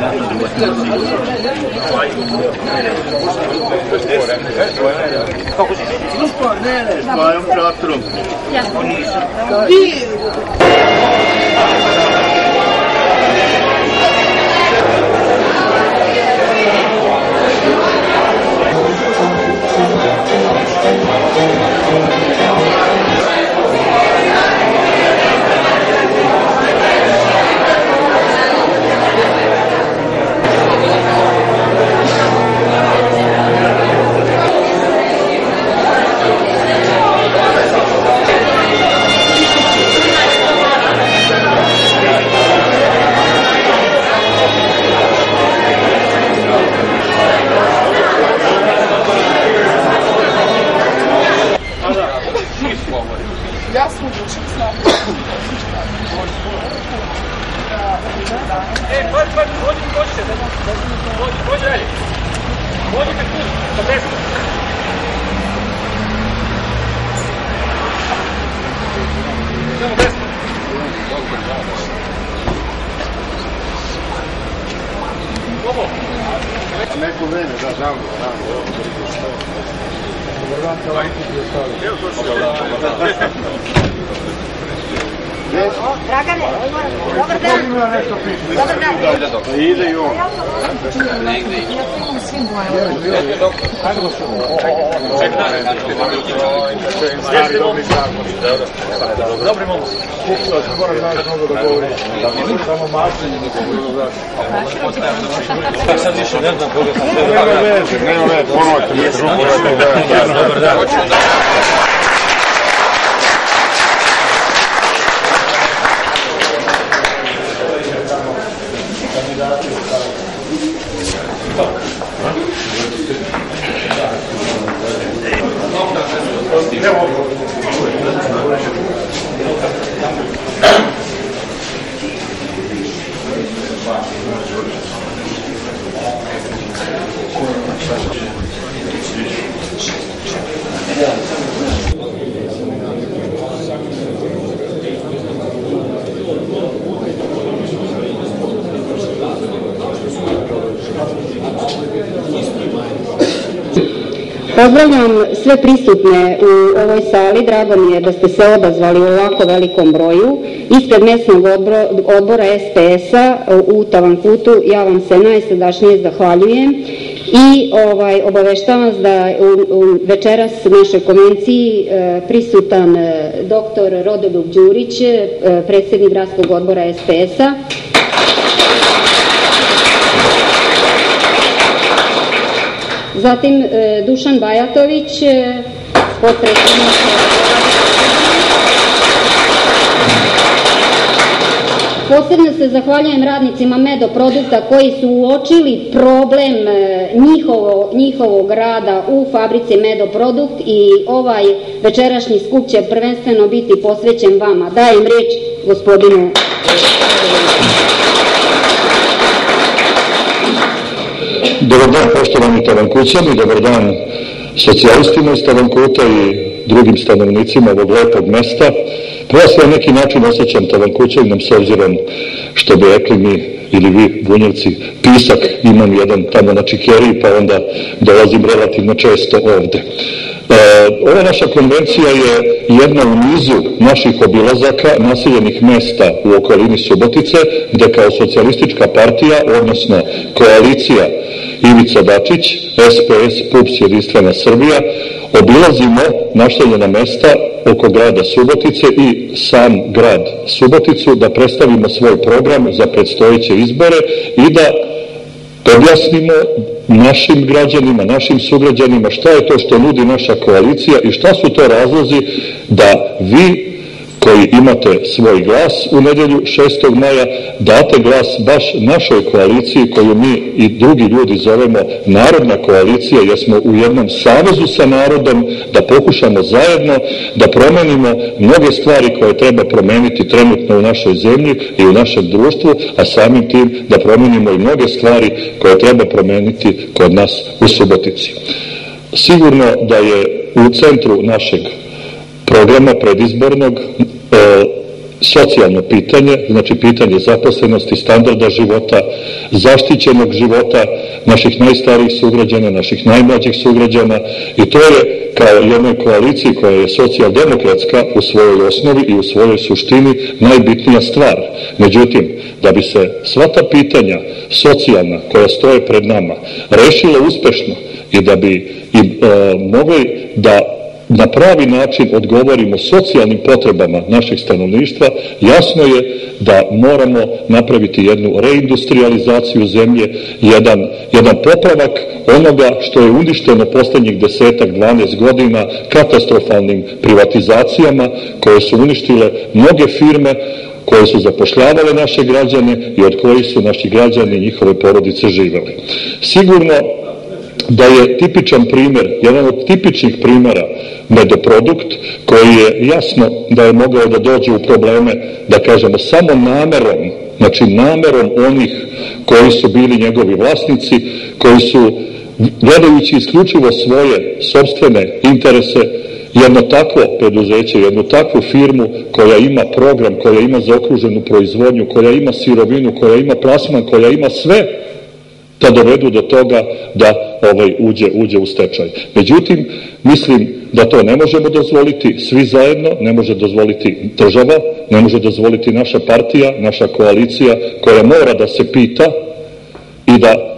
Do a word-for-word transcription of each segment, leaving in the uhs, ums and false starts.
Svojom traktorom. Neko vreme, da, znam, znam. Evo to što je. Dragane, dobar dan. Dobar dan. Ide i on. Dobri mogu. Skoro znaš mnogo da govoriš. Samo mačenje ne govorio, znaš. Sad više ne znam koga sam sve. Nema veze, nema veze. Ponovite mi drugo. Dobar dan. Pozdravljam sve prisutne u ovoj sali, drago mi je da ste se odazvali u ovako velikom broju. Ispred mesnog odbora S P S-a u Tavankutu ja vam se najsrdačnije zahvaljujem i ovaj, obaveštavam vas da u, u večeras u našoj konvenciji e, prisutan e, doktor Rodoljub Đurić, e, predsjednik gradskog odbora S P S-a. Zatim e, Dušan Bajatović, e, potpredsjednik. Posebno se zahvaljujem radnicima Medoprodukta koji su uočili problem e, njihovo, njihovog rada u fabrici Medoprodukt i ovaj večerašnji skup će prvenstveno biti posvećen vama. Dajem riječ gospodinu. Dobar dan poštovani Tavankućani, dobar dan socijalistima iz Tavankuta i drugim stanovnicima ovog lepog mesta. Prvo se na neki način osjećam Tavankućanom s obzirom što bi rekli mi ili vi bunjevci, pisak imam jedan tamo na Čikeriji pa onda dolazim relativno često ovde. E, ova naša konvencija je jedna u nizu naših obilazaka naseljenih mesta u okolini Subotice, gde kao socijalistička partija, odnosno koalicija Ivica Dačić, S P S, P U P S, Jedinstvena Srbija, obilazimo naseljena mesta oko grada Subotice i sam grad Suboticu da predstavimo svoj program za predstojeće izbore i da objasnimo našim građanima, našim sugrađanima šta je to što nudi naša koalicija i šta su to razlozi da vi koji imate svoj glas u nedelju šestog maja date glas baš našoj koaliciji koju mi i drugi ljudi zovemo Narodna koalicija, jer smo u jednom savezu sa narodom da pokušamo zajedno da promenimo mnoge stvari koje treba promeniti trenutno u našoj zemlji i u našem društvu, a samim tim da promenimo i mnoge stvari koje treba promeniti kod nas u Subotici. Sigurno da je u centru našeg programa predizbornog e, socijalno pitanje, znači pitanje zaposlenosti, standarda života, zaštićenog života naših najstarijih sugrađana, naših najmlađih sugrađana, i to je kao jednoj koaliciji koja je socijaldemokratska u svojoj osnovi i u svojoj suštini najbitnija stvar. Međutim, da bi se sva ta pitanja socijalna koja stoje pred nama rešila uspešno i da bi i, e, mogli da na pravi način odgovorimo socijalnim potrebama našeg stanovništva, jasno je da moramo napraviti jednu reindustrializaciju zemlje, jedan, jedan popravak onoga što je uništeno poslednjih desetak, dvanaest godina katastrofalnim privatizacijama koje su uništile mnoge firme koje su zapošljavale naše građane i od kojih su naši građani i njihove porodice živeli. Sigurno da je tipičan primer, jedan od tipičnih primera Medoprodukt, koji je jasno da je mogao da dođe u probleme, da kažemo, samo namerom, znači namerom onih koji su bili njegovi vlasnici, koji su, gledajući isključivo svoje sopstvene interese, jedno takvo preduzeće, jednu takvu firmu koja ima program, koja ima zaokruženu proizvodnju, koja ima sirovinu, koja ima plasman, koja ima sve, da dovedu do toga da ovaj uđe, uđe u stečaj. Međutim, mislim da to ne možemo dozvoliti svi zajedno, ne može dozvoliti država, ne može dozvoliti naša partija, naša koalicija, koja mora da se pita i da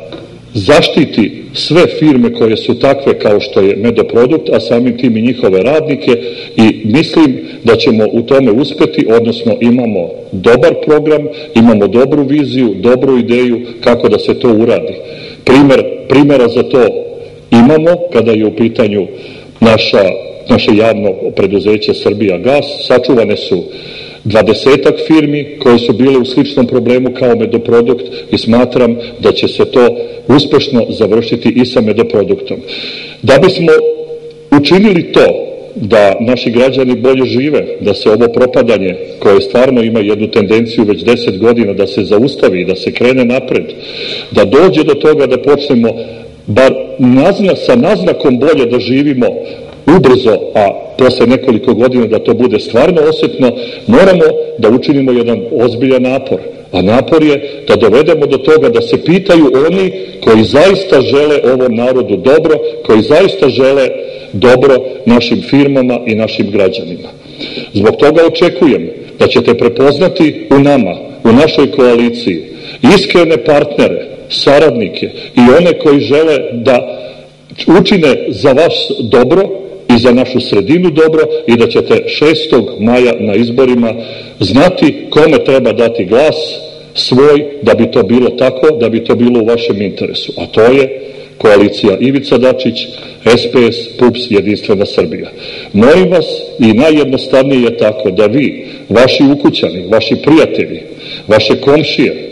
zaštiti sve firme koje su takve kao što je Medoprodukt, a samim tim i njihove radnike, i mislim da ćemo u tome uspeti, odnosno imamo dobar program, imamo dobru viziju, dobru ideju kako da se to uradi. Primer, primjera za to imamo kada je u pitanju naša, naše javno preduzeće Srbijagas. Sačuvane su dvadesetak firmi koje su bile u sličnom problemu kao Medoprodukt i smatram da će se to uspešno završiti i sa Medoproduktom. Da bismo učinili to da naši građani bolje žive, da se ovo propadanje koje stvarno ima jednu tendenciju već deset godina da se zaustavi, da se krene napred, da dođe do toga da počnemo bar nazna, sa naznakom bolje da živimo ubrzo, a posle nekoliko godina da to bude stvarno osetno, moramo da učinimo jedan ozbiljan napor. A napor je da dovedemo do toga da se pitaju oni koji zaista žele ovom narodu dobro, koji zaista žele dobro našim firmama i našim građanima. Zbog toga očekujem da ćete prepoznati u nama, u našoj koaliciji, iskrene partnere, saradnike i one koji žele da učine za vas dobro i za našu sredinu dobro, i da ćete šestog maja na izborima znati kome treba dati glas svoj da bi to bilo tako, da bi to bilo u vašem interesu. A to je koalicija Ivica Dačić, S P S, P U P S, Jedinstvena Srbija. Molim vas, i najjednostavnije je tako, da vi, vaši ukućani, vaši prijatelji, vaše komšije,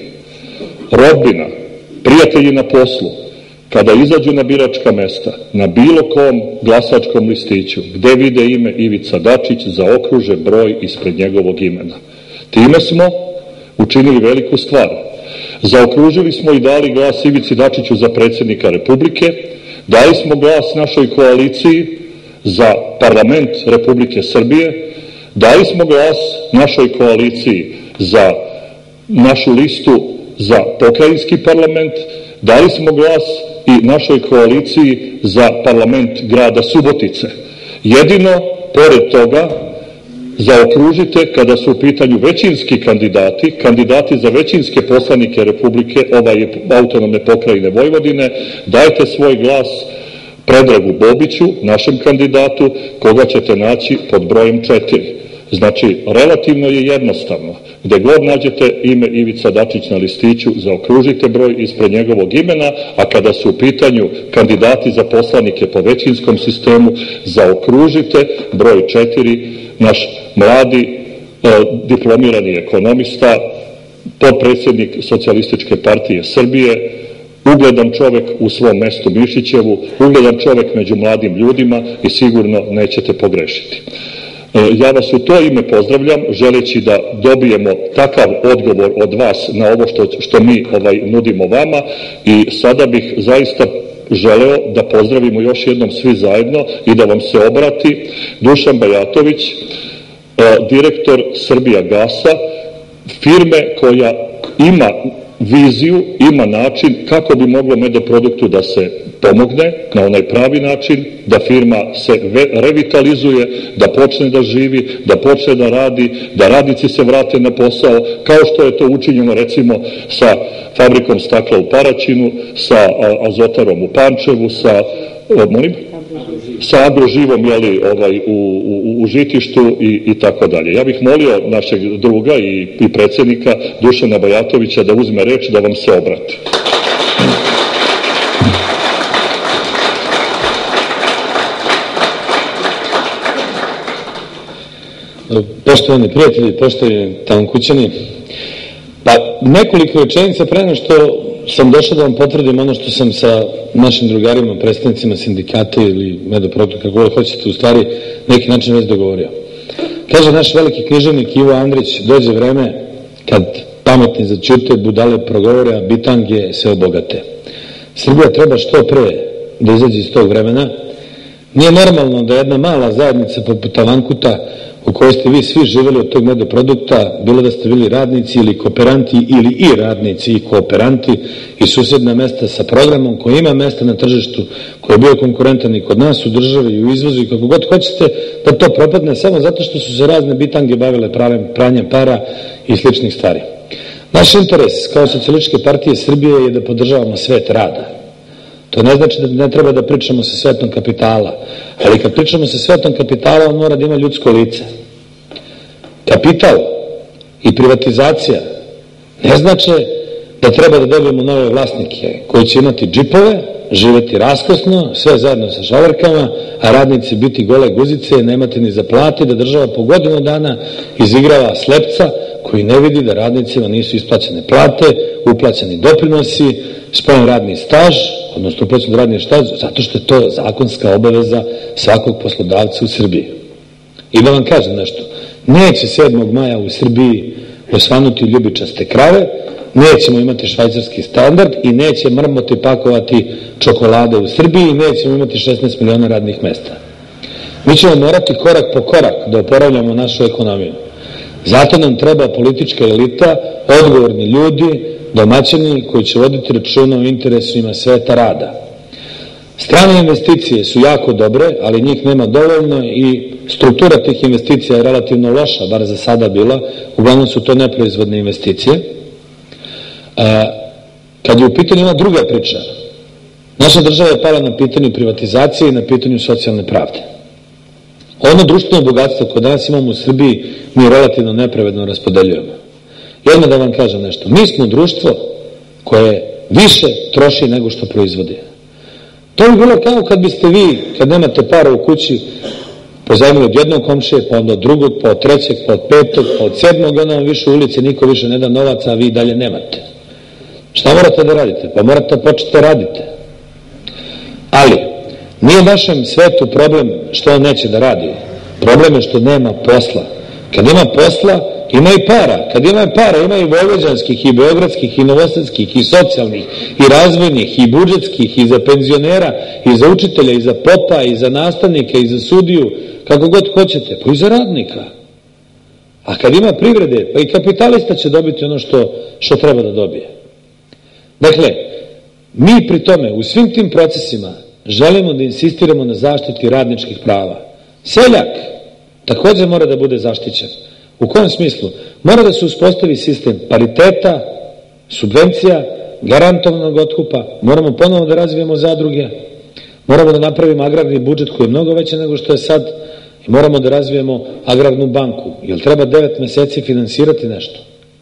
rodbina, prijatelji na poslu, kada izađu na biračka mesta, na bilo kom glasačkom listiću, gde vide ime Ivica Dačić, zaokruže broj ispred njegovog imena. Time smo učinili veliku stvar. Zaokružili smo i dali glas Ivici Dačiću za predsjednika Republike, dali smo glas našoj koaliciji za parlament Republike Srbije, dali smo glas našoj koaliciji za našu listu za pokrajinski parlament, dali smo glas i našoj koaliciji za parlament grada Subotice. Jedino, pored toga, zaokružite kada su u pitanju većinski kandidati, kandidati za većinske poslanike Republike, ovaj autonomne pokrajine Vojvodine, dajte svoj glas Predragu Bobiću, našem kandidatu, koga ćete naći pod brojem četiri. Znači, relativno je jednostavno. Gde god nađete ime Ivica Dačić na listiću, zaokružite broj ispred njegovog imena, a kada su u pitanju kandidati za poslanike po većinskom sistemu, zaokružite broj četiri, naš mladi e, diplomirani ekonomista, potpredsjednik Socijalističke partije Srbije, ugledan čovek u svom mestu Mišićevu, ugledan čovek među mladim ljudima i sigurno nećete pogrešiti. Ja vas u to ime pozdravljam, želeći da dobijemo takav odgovor od vas na ovo što, što mi ovaj, nudimo vama, i sada bih zaista želeo da pozdravimo još jednom svi zajedno i da vam se obrati Dušan Bajatović, direktor Srbijagasa, firme koja ima viziju, ima način kako bi moglo Medoproduktu da se pomogne na onaj pravi način, da firma se revitalizuje, da počne da živi, da počne da radi, da radnici se vrate na posao, kao što je to učinjeno recimo sa fabrikom stakla u Paraćinu, sa Azotarom u Pančevu, sa, molim, sa Agroživom jeli, ovaj, u, u, u Žitištu i, i tako dalje. Ja bih molio našeg druga i, i predsjednika Dušana Bajatovića da uzme reč, da vam se obrati. Poštovani prijatelji, poštovani Tavankućani, pa nekoliko rečenica pre nego što sam došao da vam potvrdim ono što sam sa našim drugarima, predstavnicima sindikata ili Medoprodukta, kako hoćete, u stvari neki način već dogovorio. Kaže naš veliki književnik Ivo Andrić, dođe vreme kad pametni zaćute, budale progovore, a bitange se obogate. Srbija treba što pre da izađe iz tog vremena. Nije normalno da jedna mala zajednica poput Tavankuta, u kojoj ste vi svi živjeli od tog Medoprodukta, bilo da ste bili radnici ili kooperanti ili i radnici i kooperanti i susedna mesta sa programom koji ima mesta na tržištu, koji je bio konkurentan i kod nas u državi i u izvozu i kako god hoćete, da to propadne samo zato što su se razne bitange bavile pranjem para i sličnih stvari. Naš interes kao Socijalističke partije Srbije je da podržavamo svet rada. To ne znači da ne treba da pričamo sa svetom kapitala, ali kad pričamo sa svetom kapitala, on mora da ima ljudsko lice. Kapital i privatizacija ne znači da treba da dobijemo nove vlasnike koji će imati džipove, živeti raskosno, sve zajedno sa šalerkama, a radnici biti gole guzice, nemate ni za plate, da država po godinu dana izigrava slepca koji ne vidi da radnicima nisu isplaćene plate, uplaćeni doprinosi, spojen radni staž, odnosno uplaćen radni staž, zato što je to zakonska obaveza svakog poslodavca u Srbiji. I da vam kažem nešto, neće sedmog maja u Srbiji osvanuti ljubičaste krave, nećemo imati švajcarski standard i neće mrmoti pakovati čokolade u Srbiji i nećemo imati šesnaest miliona radnih mesta. Mi ćemo morati korak po korak da oporavljamo našu ekonomiju. Zato nam treba politička elita, odgovorni ljudi, domaćini koji će voditi računa o interesima sveta rada. Strane investicije su jako dobre, ali njih nema dovoljno i struktura tih investicija je relativno loša, bar za sada bila, uglavnom su to neproizvodne investicije. Kad je u pitanju jedna druga priča, naša država je pala na pitanju privatizacije i na pitanju socijalne pravde. Ono društveno bogatstvo koje danas imamo u Srbiji mi relativno nepravedno raspodeljujemo. Jedno da vam kažem nešto, mi smo društvo koje više troši nego što proizvodi. To bi bilo kao kad biste vi, kad nemate para u kući, pozajmili od jednog komšije, pa onda od drugog, pa od trećeg, pa od petog, pa od sedmog, onda vam više u ulici niko više ne da novaca, a vi dalje nemate. Šta morate da radite? Pa morate da počete radite. Ali, nije našem svetu problem što on neće da radi. Problem je što nema posla. Kad ima posla, ima i para. Kad ima i para, ima i vojvođanskih, i beogradskih, i novosadskih, i socijalnih, i razvojnih, i budžetskih, i za penzionera, i za učitelja, i za popa, i za nastavnika, i za sudiju, kako god hoćete, pa i za radnika. A kad ima privrede, pa i kapitalista će dobiti ono što, što treba da dobije. Dakle, mi pri tome, u svim tim procesima, želimo da insistiramo na zaštiti radničkih prava. Seljak takođe mora da bude zaštićen. U kojem smislu? Mora da se uspostavi sistem pariteta, subvencija, garantovanog otkupa, moramo ponovo da razvijemo zadruge, moramo da napravimo agrarni budžet koji je mnogo veći nego što je sad i moramo da razvijemo agrarnu banku, jer treba devet meseci finansirati nešto.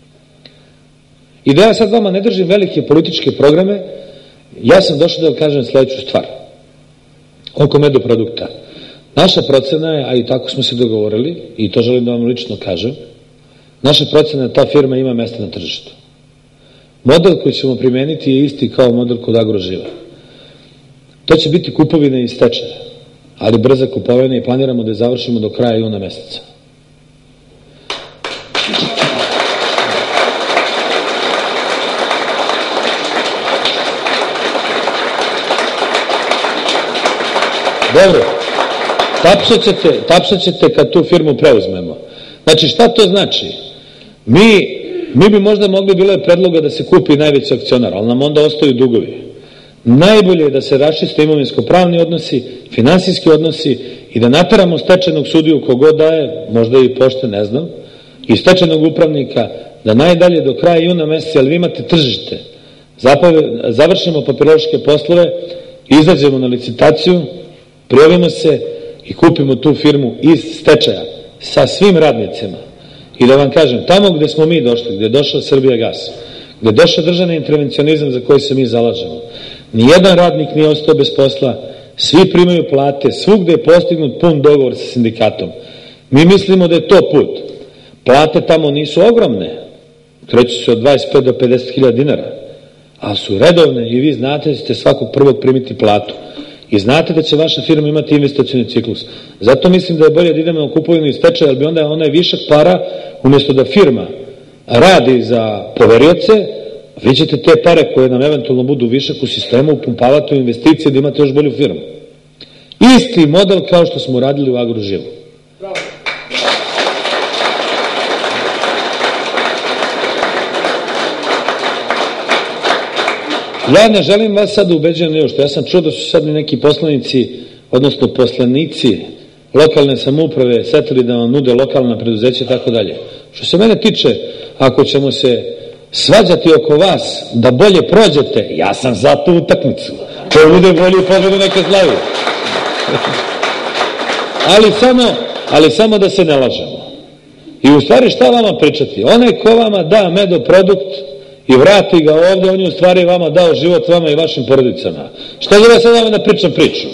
I da ja sad vama ne držim velike političke programe, ja sam došao da vam kažem sledeću stvar. Oko Medoprodukta. Naša procena je, a i tako smo se dogovorili, i to želim da vam lično kažem, naša procena je da ta firma ima mesta na tržištu. Model koji ćemo primeniti je isti kao model kod Agroživa. To će biti kupovine i stečaje, ali brza kupovina i planiramo da je završimo do kraja juna meseca. Dobro, tapšat ćete kad tu firmu preuzmemo. Znači, šta to znači? Mi, mi bi možda mogli, bilo je predloga da se kupi najveći akcionar, ali nam onda ostaju dugovi. Najbolje je da se raščiste imovinsko-pravni odnosi, finansijski odnosi i da nateramo stečajnog sudiju kogod daje, možda i pošte, ne znam, i stečajnog upravnika, da najdalje do kraja juna meseca, ali vi imate tržište, završimo papirološke poslove, izađemo na licitaciju, prijavimo se i kupimo tu firmu iz stečaja sa svim radnicima. I da vam kažem, tamo gde smo mi došli, gde je došao Srbijagas, gde je došao državni intervencionizam za koji se mi zalažemo, nijedan radnik nije ostao bez posla, svi primaju plate, svugde je postignut pun dogovor sa sindikatom. Mi mislimo da je to put. Plate tamo nisu ogromne, kreću se od dvadeset pet do pedeset hiljada dinara, ali su redovne i vi znate da ćete svakog prvog primiti platu. I znate da će vaša firma imati investicioni ciklus. Zato mislim da je bolje da idemo na kupovinu i stečaj, ali bi onda onaj višak para, umjesto da firma radi za poverioce, vi ćete te pare koje nam eventualno budu višak u sistemu upumpavati u investicije da imate još bolju firmu. Isti model kao što smo radili u Agroživu. Ja ne želim vas sad da ubeđujem nešto. što. Ja sam čuo da su sad neki poslanici, odnosno poslanici lokalne samouprave setili da vam nude lokalna preduzeća i tako dalje. Što se mene tiče, ako ćemo se svađati oko vas da bolje prođete, ja sam za tu utakmicu. To bude bolje u pobedu neke slavi. ali, samo, ali samo da se ne lažemo. I u stvari šta vama pričati? Onaj ko vama da medoprodukt i vrati ga ovde, on je u stvari vama dao život vama i vašim porodicama. Šta da ja sad vama da pričam priču?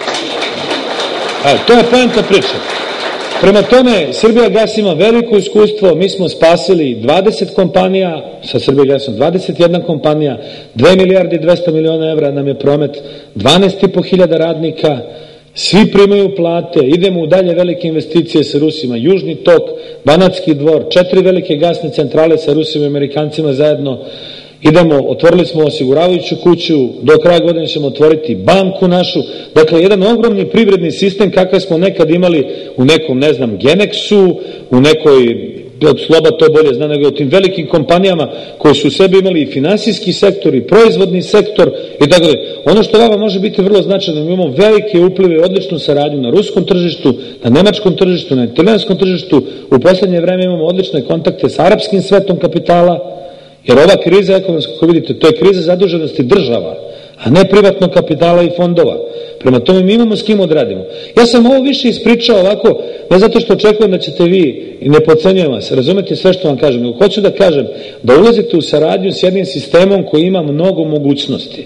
A, to je poenta priče. Prema tome, Srbijagas ima veliko iskustvo, mi smo spasili dvadeset kompanija, sa Srbijagasom dvadeset jedna kompanija, dve milijarde i dvesta miliona evra nam je promet, dvanaest i po hiljada radnika, svi primaju plate, idemo u dalje velike investicije sa Rusima, Južni tok, Banatski dvor, četiri velike gasne centrale sa Rusima i Amerikancima zajedno, idemo, otvorili smo osiguravajuću kuću, do kraja godine ćemo otvoriti banku našu, dakle jedan ogromni privredni sistem kakav smo nekad imali u nekom, ne znam, Genexu, u nekoj, Sloba to bolje zna, nego u tim velikim kompanijama koji su u sebi imali i finansijski sektor i proizvodni sektor i tako dalje. Ono što vama može biti vrlo značajno, mi imamo velike uplive i odličnu saradnju na ruskom tržištu, na nemačkom tržištu, na italijanskom tržištu, u poslednje vreme imamo odlične kontakte sa arapskim svetom kapitala, jer ova kriza ekonomska, kako vidite, to je kriza zaduženosti država, a ne privatnog kapitala i fondova. Prema tome mi imamo s kim odradimo. Ja sam ovo više ispričao ovako, ne zato što očekujem da ćete vi, i ne podcenjujem vas, razumete sve što vam kažem, nego hoću da kažem da ulazite u saradnju s jednim sistemom koji ima mnogo mogućnosti.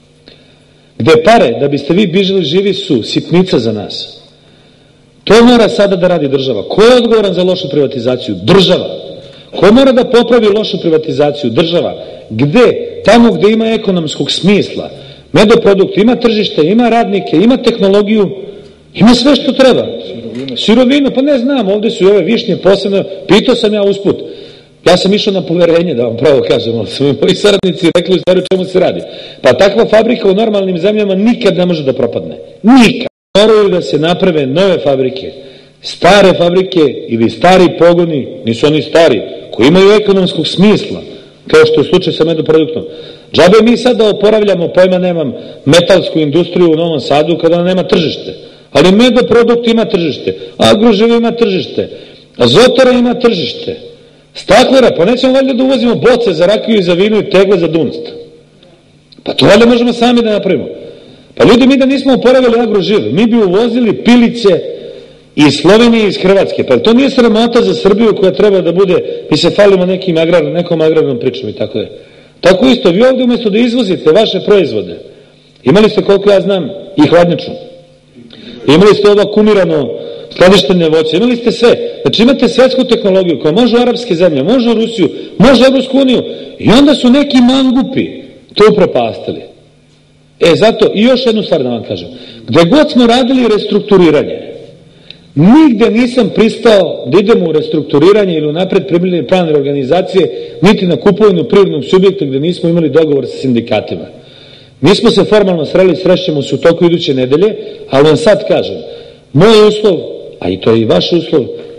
Gde pare, da biste vi bili živi, su sitnica za nas. To mora sada da radi država. Ko je odgovoran za lošu privatizaciju? Država. Ko mora da popravi lošu privatizaciju? Država. Gde? Tamo gde ima ekonomskog smisla. Medoprodukt ima tržište, ima radnike, ima tehnologiju, ima sve što treba. Sirovinu, pa ne znam, ovde su i ove višnje posebno, pitao sam ja usput. Ja sam išao na poverenje, da vam pravo kažem, ali su mi moji saradnici rekli u stvari o čemu se radi. Pa takva fabrika u normalnim zemljama nikad ne može da propadne. Nikad. Moraju da se naprave nove fabrike. Stare fabrike ili stari pogoni, nisu oni stari, koji imaju ekonomskog smisla, kao što je slučaj sa medoproduktom. Džabe mi sad da oporavljamo, pojma nemam, metalsku industriju u Novom Sadu kada ona nema tržište. Ali medoprodukt ima tržište, Agroživ ima tržište, Azotara ima tržište, Staklera, pa nećemo valjda da uvozimo boce za rakiju i za vino i tegle za dunst. Pa to valjda možemo sami da napravimo. Pa ljudi, mi da nismo oporavili Agroživ, mi bi uvozili pilice iz Slovenije i iz Hrvatske. Pa to nije sramota za Srbiju koja treba da bude, mi se falimo nekim agrar, nekom agrarnom pričom i tako je. Tako isto, vi ovde umjesto da izvozite vaše proizvode, imali ste, koliko ja znam, i hladnjaču. Imali ste ovo kumirano skladištenje voće, imali ste sve. Znači imate svetsku tehnologiju koja može u arapske zemlje, može u Rusiju, može u Evropsku uniju i onda su neki mangupi to upropastili. E, zato, i još jednu stvar da vam kažem. Gde god smo radili restrukturiranje, nigde nisam pristao da idemo u restrukturiranje ili u napred pripremljene plan organizacije, niti na kupovinu privrednog subjekta gde nismo imali dogovor sa sindikatima. Mi smo se formalno sreli, srećemo se u toku iduće nedelje, ali vam sad kažem, moj uslov, a i to je i vaš uslov,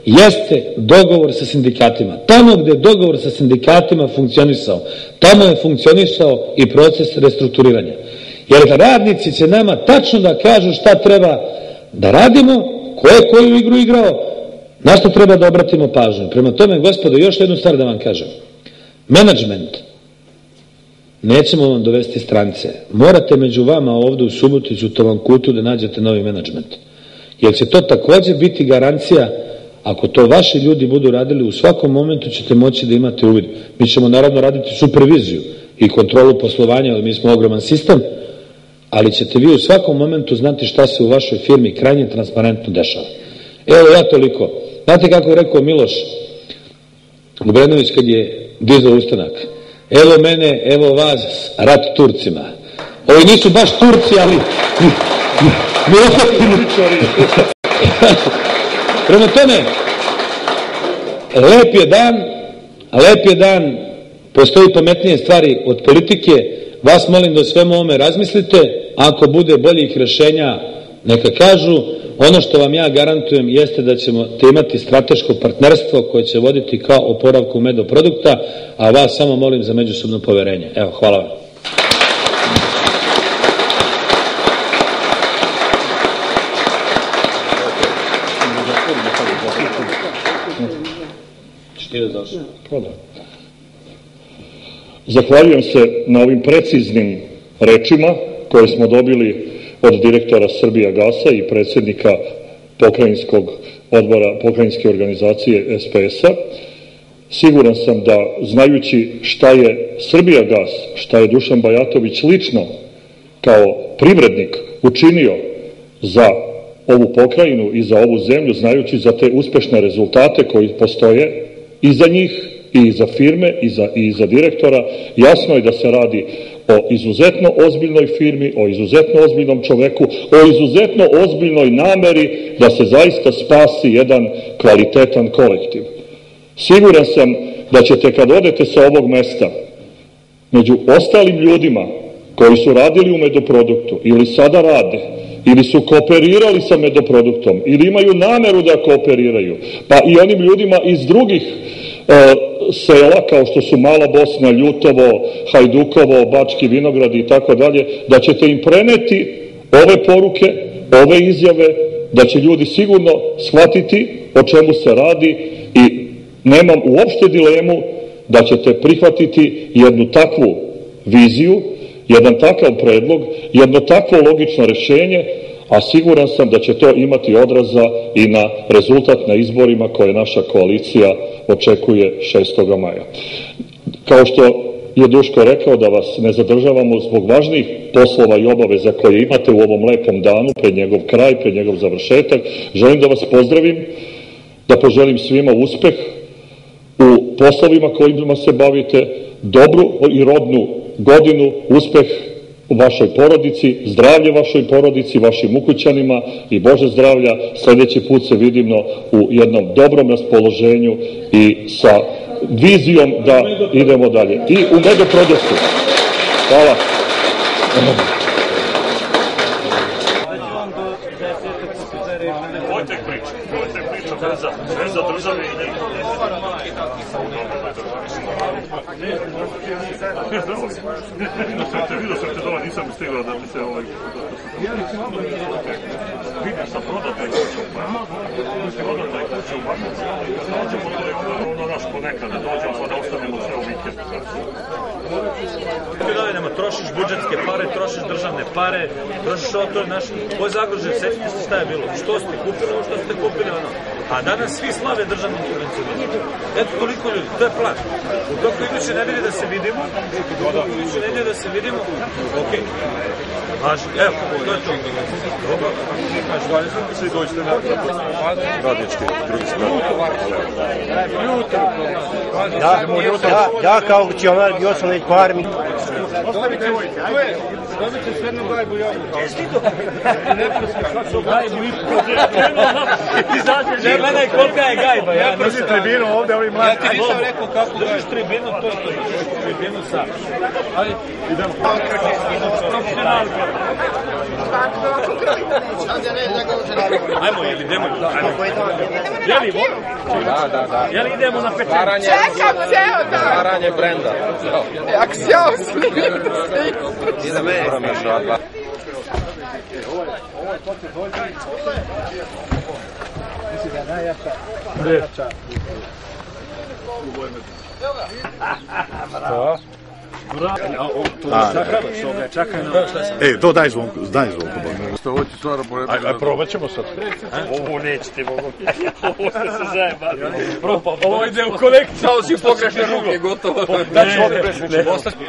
jeste dogovor sa sindikatima. Tamo gde je dogovor sa sindikatima funkcionisao, tamo je funkcionisao i proces restrukturiranja. Jer radnici će nama tačno da kažu šta treba da radimo, ko je koju igru igrao, na što treba da obratimo pažnju. Prema tome, gospodo, još jednu stvar da vam kažem. Menadžment nećemo vam dovesti strance. Morate među vama ovde u Subotiću, u Tavankutu da nađete novi menadžment. Jer će to takođe biti garancija, ako to vaši ljudi budu radili, u svakom momentu ćete moći da imate uvid. Mi ćemo naravno raditi superviziju i kontrolu poslovanja, jer mi smo ogroman sistem, ali ćete vi u svakom momentu znati šta se u vašoj firmi krajnje transparentno dešava. Evo ja toliko. Znate kako je rekao Miloš Obrenović kad je dizao ustanak? Evo mene, evo vas, rat Turcima. Ovi nisu baš Turci, ali mi prema tome, lep je dan, lep je dan, postoji pametnije stvari od politike, vas molim da o svemu ovome razmislite, ako bude boljih rešenja, neka kažu. Ono što vam ja garantujem jeste da ćemo imati strateško partnerstvo koje će voditi kao oporavku medoprodukta, a vas samo molim za međusobno poverenje. Evo, hvala vam. Zahvaljujem se na ovim preciznim rečima koje smo dobili od direktora Srbijagasa i predsjednika pokrajinskog odbora, pokrajinske organizacije S P S-a. Siguran sam da, znajući šta je Srbijagas, šta je Dušan Bajatović lično kao privrednik učinio za ovu pokrajinu i za ovu zemlju, znajući za te uspešne rezultate koji postoje i za njih, i za firme, i za, i za direktora, jasno je da se radi o izuzetno ozbiljnoj firmi, o izuzetno ozbiljnom čoveku, o izuzetno ozbiljnoj nameri da se zaista spasi jedan kvalitetan kolektiv. Siguran sam da ćete kad odete sa ovog mesta, među ostalim ljudima koji su radili u Medoproduktu ili sada rade, ili su kooperirali sa Medoproduktom, ili imaju nameru da kooperiraju, pa i onim ljudima iz drugih e, sela, kao što su Mala Bosna, Ljutovo, Hajdukovo, Bački Vinogradi i tako dalje, da ćete im preneti ove poruke, ove izjave, da će ljudi sigurno shvatiti o čemu se radi i nemam uopšte dilemu da ćete prihvatiti jednu takvu viziju, jedan takav predlog, jedno takvo logično rešenje, a siguran sam da će to imati odraza i na rezultat na izborima koje naša koalicija očekuje šestog maja. Kao što je Duško rekao, da vas ne zadržavamo zbog važnih poslova i obaveza koje imate u ovom lepom danu, pred njegov kraj, pred njegov završetak, želim da vas pozdravim, da poželim svima uspeh u poslovima kojima se bavite, dobru i rodnu godinu, uspeh u vašoj porodici, zdravlje vašoj porodici, vašim ukućanima i Bože zdravlja. Sledeći put se vidimo u jednom dobrom raspoloženju i sa vizijom da idemo dalje. I u Medoproduktu. Hvala. Vojtek priča, Vojtek priča, sve za države i njih. Vidio sam te doma, nisam stigao da mi se ovaj... Vidio sam prodataj kuću u Banjicu, prodataj kuću u Banjicu, dođemo ono naš ponekada, dođemo pa da ostanemo sve u vikendu. Nema, trošiš budžetske pare, trošiš državne pare, trošiš ovo, to je naš, ovo je Zagrožje, setite se šta je bilo, što ste kupili, ovo što ste kupili, ono. A danas svi slave državnu subvenciju. Eto koliko ljudi, to je plan. U toku iduće nedelje da se vidimo, u toku iduće nedelje da se vidimo, okej. Važi, evo, to je to. Dobro, znaš, dalje sam svi dođete na radnički, drugi strani. Ja, ja, ja kao akcionar bio sam već par mi. Ostavite voj, ajde, dobite s jednu gajbu javu. Čestito! Gajbu i po. Ne gledaj kolika je gajba. Ja drži tribinu ovde, ovi mladi. Ja ti nisam rekao kako držiš tribinu, to je to. Tribinu sam. Ali, idemo. profesionalka. Ajmo, jel idemo? Jel idemo? Da, da, da. Jel idemo na pečenje? Čekam ceo dan. Stvaranje brenda. Jak se ja osmijem. Idemo još odla. Mislim da je najjača, najjača. To? E, to daj zvonku, daj zvonku. Aj, probat ćemo sad. Ovo nećete, ovo ste se zajebali. Ovo ide u kolekciju. Samo si pogrešne ruke, gotovo. Da ću ovdje presveći.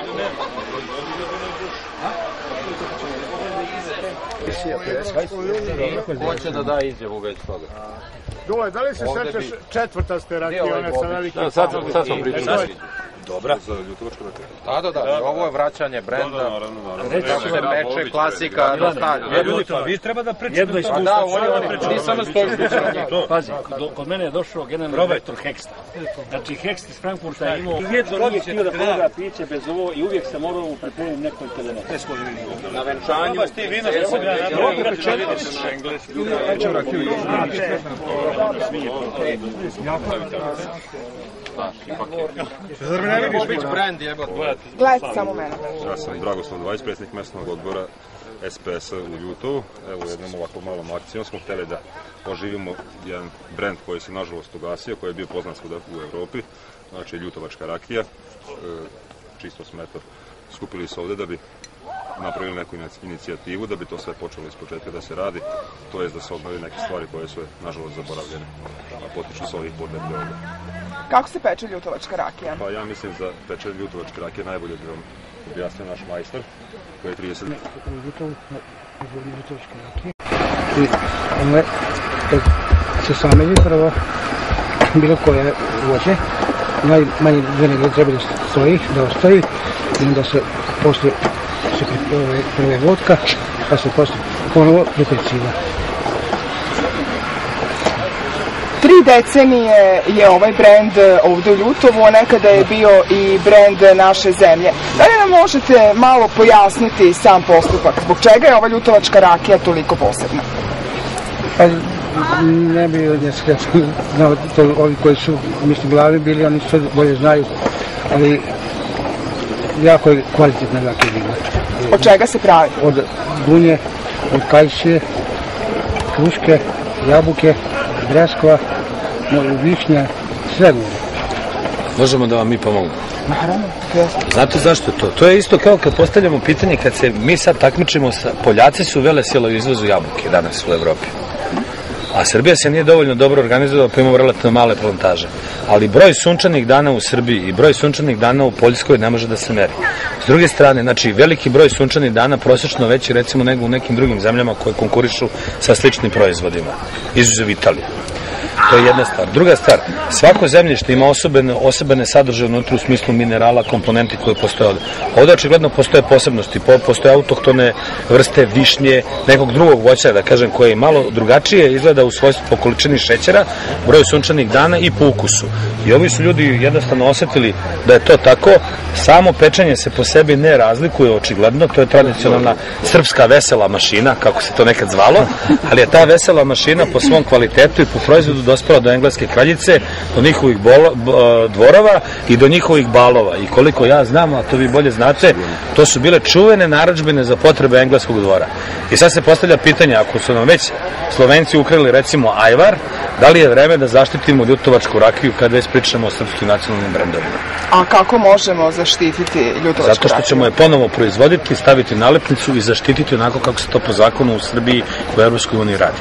Hoće da da izjavu već toga. Dule, da li se sećaš četvrtaste rakije, one sa velikim... Sad smo pričali. Dobra. Da, da, da, ovo je vraćanje brenda. Kako se peče, klasika, nostalgija. Vi treba da pričate to. A da, oni samo stoji. Pazi, kod mene je došao generalni direktor Heksta. Znači, Hekst iz Frankfurta je imao... Jedno nije htio da proda piće bez ovo i uvijek se morao pripremiti nekoj kada ne. Na venčanju. Baš ti vina, što sam ja napravio. Zar me ne vidiš biti brand jebot? Gledajte samo mene. Ja sam Dragoslav Dvajić, predsjednik mesnog odbora S P S-a u Ljutovu. Evo jednom ovako malom akcijom smo htjeli da oživimo jedan brand koji se nažalost ugasio, koji je bio poznat svuda u Evropi, znači Ljutovačka rakija. Čisto smo eto skupili se ovdje da bi napravili neku inicijativu, da bi to sve počelo iz početka da se radi, to je da se obnovi neke stvari koje su nažalost zaboravljene, a potiču se ovih potrebe ovdje. Kako se peče Ljutovačka rakija? Pa ja mislim za pečenje Ljutovačke rakije najbolje bi vam objasnio naš majstor, koji je trideset... Ljutovačke rakije. I one, kad se sameni prvo, bilo koje voće, najmanje dve treba da stoji, da ostavi, i onda se posle se prve vodka, pa se posle ponovo prepeciva. Tri decenije je ovaj brend ovdje u Ljutovu, a nekada je bio i brend naše zemlje. Da li nam možete malo pojasniti sam postupak? Zbog čega je ova Ljutovačka rakija toliko posebna? Pa ne bi od nje znao, ovi koji su mislim glavi bili, oni sve bolje znaju, ali jako je kvalitetna rakija bila. Od čega se pravi? Od dunje, od kajsije, kruške, jabuke, breskva, višnja, sve gore. Možemo da vam mi pomognemo? Naravno. Znate zašto to? To je isto kao kad postavljamo pitanje, kad se mi sad takmičimo sa... Poljaci su velesila u izvozu jabuke danas u Evropi. A Srbija se nije dovoljno dobro organizovala, pa imamo relativno male plantaže. Ali broj sunčanih dana u Srbiji i broj sunčanih dana u Poljskoj ne može da se meri. S druge strane, znači, veliki broj sunčanih dana prosječno veći recimo nego u nekim drugim zemljama koje konkurišu sa sličnim proizvodima. Izuzev Italije. To je jedna stvar. Druga stvar, svako zemljište ima osobene, osobene sadržaje unutra u smislu minerala, komponenti koje postoje ovdje. Ovdje očigledno postoje posebnosti, postoje autohtone vrste višnje, nekog drugog voća, da kažem, koje malo drugačije izgleda u svojstvu po količini šećera, broju sunčanih dana i po ukusu. I ovi su ljudi jednostavno osjetili da je to tako. Samo pečenje se po sebi ne razlikuje očigledno, to je tradicionalna srpska vesela mašina, kako se to nekad zvalo, ali je ta vesela mašina po svom kvalitetu i po proizvodu dospela do engleske kraljice, do njihovih dvorova i do njihovih balova. I koliko ja znam, a to vi bolje znate, to su bile čuvene narudžbine za potrebe engleskog dvora. I sad se postavlja pitanje, ako su nam već Slovenci ukrali recimo ajvar, da li je vreme da zaštitimo Ljutovačku rakiju kada već pričamo o srpskim nacionalnim brendovima? A kako možemo zaštititi Ljutovačku rakiju? Zato što ćemo je ponovo proizvoditi, staviti nalepnicu i zaštititi onako kako se to po zakonu u Srbiji u Evropskoj uniji radi.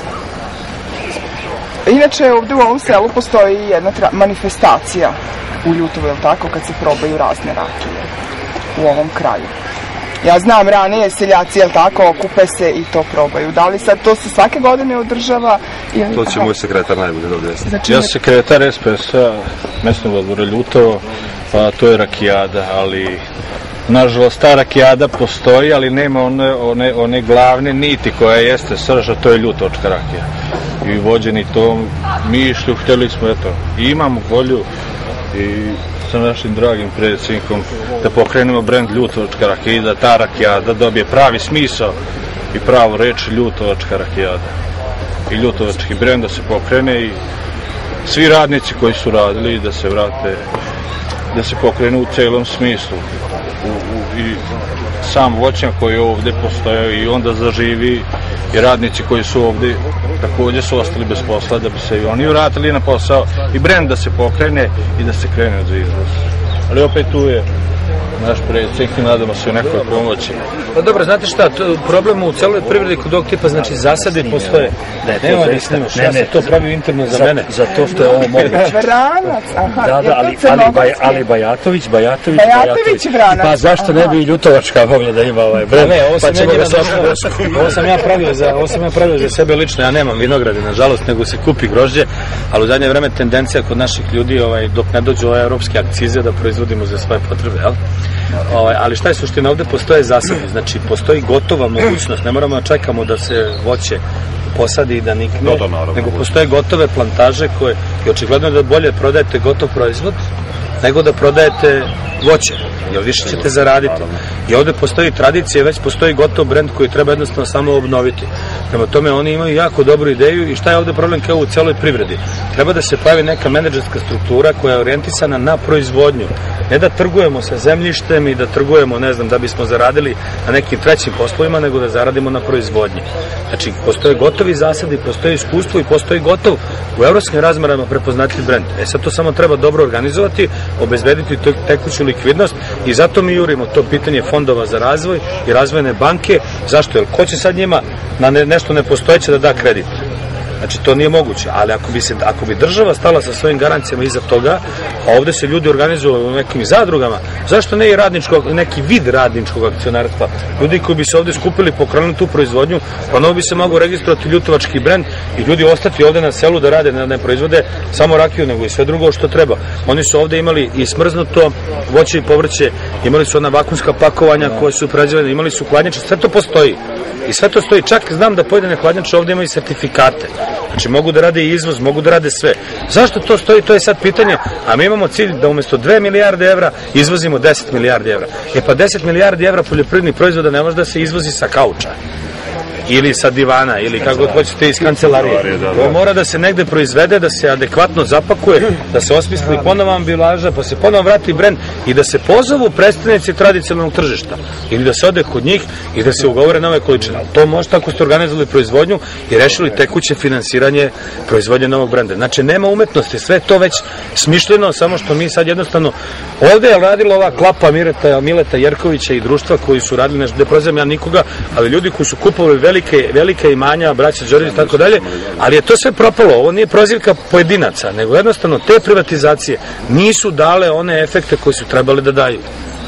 Inače, ovdje u ovom selu postoji jedna manifestacija u Ljutovu, je li tako, kad se probaju razne rakije u ovom kraju. Ja znam, ranije seljaci, je li tako, okupe se i to probaju. Da li sad to se svake godine održava? Ili... To će moj sekretar najbolje da objasni. Znači, ja sam sekretar S P S-a mesnog odbora Ljutovo, pa to je rakijada, ali nažalost ta rakijada postoji, ali nema one, one, one glavne niti koja jeste srž, a to je Ljutovačka rakija. I vođeni tom mišlju, htjeli smo, eto, i imamo volju i sa našim dragim predsjednikom da pokrenemo brend Ljutovačka rakija i da ta rakijada dobije pravi smisao i pravu reč Ljutovačka rakijada. I Ljutovački brend da se pokrene i svi radnici koji su radili da se vrate, da se pokrenu u celom smislu. U, u, I sam voćnjak koji ovdje postoje i onda zaživi i radnici koji su ovdje također su ostali bez posla da bi se i oni vratili na posao i brend da se pokrene i da se krene za izvoz. Ali opet tu je naš predsjednik i nadamo se u nekoj pomoći. Pa dobro, znate šta, problem u celoj privredi kod ovog tipa, znači zasade postoje. Nema da snimaš, ja sam to pravio interno za mene. Zato što je ovo moguće. Vranac, aha. Da, da, ali, ali, baj, ali Bajatović, Bajatović, Bajatović Vranac. Pa zašto ne bi i Ljutovačka mogla da ima ovaj brend? Ne, ovo sam, pa ovo sam ja pravio za, ovo sam ja pravio za sebe lično, ja nemam vinograde, nažalost, nego se kupi grožđe, ali u zadnje vreme tendencija kod naših ljudi, ovaj, dok ne dođu ove evropske akcize, da proizvodimo za svoje potrebe, jel? Ovaj, ali šta je suština, ovde postoje zasadi, znači postoji gotova mogućnost, ne moramo da čekamo da se voće posadi i da nikne, no, to, naravno, nego postoje gotove plantaže koje, i očigledno je da bolje prodajete gotov proizvod nego da prodajete voće, jer više ćete zaraditi. I ovde postoji tradicija, već postoji gotov brend koji treba jednostavno samo obnoviti. Prema tome oni imaju jako dobru ideju i šta je ovde problem kao u celoj privredi? Treba da se pravi neka menadžerska struktura koja je orijentisana na proizvodnju. Ne da trgujemo sa zemljištem i da trgujemo, ne znam, da bismo zaradili na nekim trećim poslovima, nego da zaradimo na proizvodnji. Znači, postoje gotovi zasadi, postoje iskustvo i postoji gotov u evropskim razmerama prepoznatljiv brend. E sad to samo treba dobro organizovati, obezbediti tekuću likvidnost i zato mi jurimo to pitanje fondova za razvoj i razvojne banke. Zašto? Jer ko će sad njima na nešto nepostojeće da da kredit? Znači, to nije moguće, ali ako bi, se, ako bi država stala sa svojim garancijama iza toga, a ovde se ljudi organizuju u nekim zadrugama, zašto ne i radničko, neki vid radničkog akcionarstva? Ljudi koji bi se ovde skupili, pokrenuli tu proizvodnju, pa novo bi se mogu registrovati Ljutovački brend i ljudi ostati ovde na selu da rade, ne, ne proizvode samo rakiju, nego i sve drugo što treba. Oni su ovde imali i smrznuto voće i povrće, imali su ona vakumska pakovanja koje su prerađivane, imali su hladnjače, sve to postoji. I sve to stoji, čak znam da pojedine hladnjače ovde imaju sertifikate. Znači mogu da rade i izvoz, mogu da rade sve. Zašto to stoji, to je sad pitanje, a mi imamo cilj da umjesto dve milijarde evra izvozimo deset milijardi evra. E pa deset milijardi evra poljoprivrednih proizvoda ne može da se izvozi sa kauča. Ili sa divana, ili kako god hoćete iz kancelarije. To mora da se negde proizvede, da se adekvatno zapakuje, da se osmisli ponovo ambilaža, pa se ponovo vrati brend i da se pozovu predstavnici tradicionalnog tržišta. Ili da se ode kod njih i da se ugovore nove količine. To možete ako ste organizovali proizvodnju i rešili tekuće finansiranje proizvodnje novog brenda. Znači, nema umetnosti, sve to već smišljeno, samo što mi sad jednostavno... Ovde je radila ova klapa Mileta, Mileta Jerkovića i društva koji su radili nešto, ne prozivam ja nikoga, ali ljudi koji su kupovali velike, velike imanja, braća Đorđević i tako dalje, ali je to sve propalo. Ovo nije prozivka pojedinaca, nego jednostavno te privatizacije nisu dale one efekte koji su trebali da daju.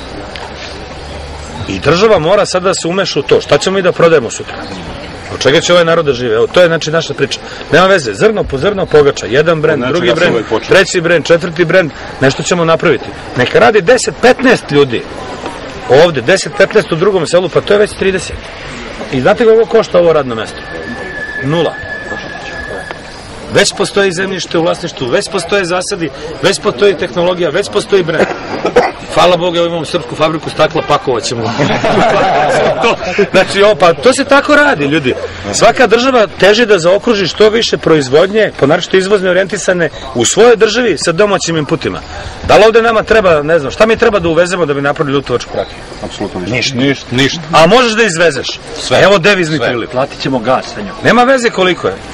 I država mora sad da se umeša u to. Šta ćemo mi da prodajemo sutra? Od čega će ovaj narod da žive? Evo, to je znači naša priča. Nema veze, zrno po zrno pogača. Jedan brend, drugi brend, treći brend, četvrti brend, nešto ćemo napraviti. Neka radi deset petnaest ljudi. Ovde, deset petnaest u drugom selu, pa to je već trideset. I znate koliko košta ovo radno mesto? Nula. Već postoji zemljište u vlasništvu, već postoje zasadi, već postoji tehnologija, već postoji brend. Hvala Bogu, evo imamo srpsku fabriku stakla, pakovat ćemo. to, znači, o, pa to se tako radi, ljudi. Svaka država teži da zaokruži što više proizvodnje, ponaročito izvozne orijentisane u svojoj državi sa domaćim inputima. Da li ovde nama treba, ne znam, šta mi treba da uvezemo da bi napravili Ljutovačku rakiju? Apsolutno ništa. Ništa. Ništa. A možeš da izvezeš? Sve. Evo devizni priliv. Platit ćemo gas sa njom. Nema veze koliko je.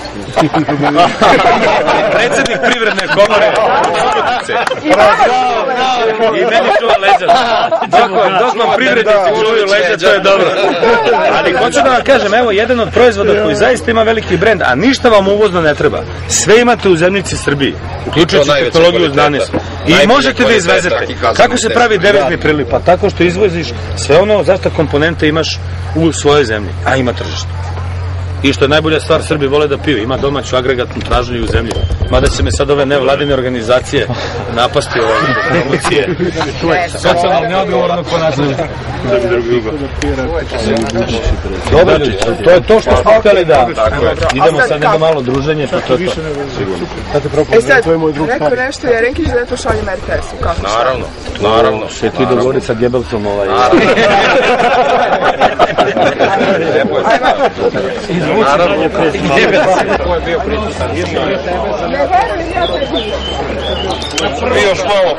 Predsednik privredne komore i meni čuva leđa. Dok vam privrednici čuvaju leđa, to je dobro. Ali hoću da vam kažem, evo jedan od proizvoda koji zaista ima veliki brend, a ništa vam uvozno ne treba. Sve imate u zemljici Srbiji, uključujući tehnologiju danas. I možete da izvezete. Kako se pravi devizni priliv? Pa tako što izvoziš sve ono zašto komponente imaš u svojoj zemlji, a ima tržište. I što je najbolja stvar, Srbi vole da piju, ima domaću agregatnu tražnju i u zemlji. Mada će me sad ove nevladine organizacije napasti ove promocije. Socijalno neodgovorno ponašanje. Dobro, to je to što smo hteli da idemo sad jedno malo druženje, pa to je to. E sad, rekao nešto Jerenkić da je to šaljem er te es-u, kako? Naravno, naravno. Še ti dogovori sa Gebelsom ovaj... Naravno, ko je bio prisutan? Mi još malo.